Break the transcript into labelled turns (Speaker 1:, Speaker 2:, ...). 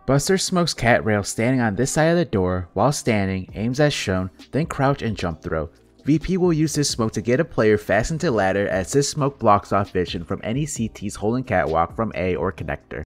Speaker 1: Buster smokes cat rail standing on this side of the door, while standing, aims as shown, then crouch and jump throw. VP will use this smoke to get a player fastened to ladder, as this smoke blocks off vision from any CTs holding catwalk from A or connector.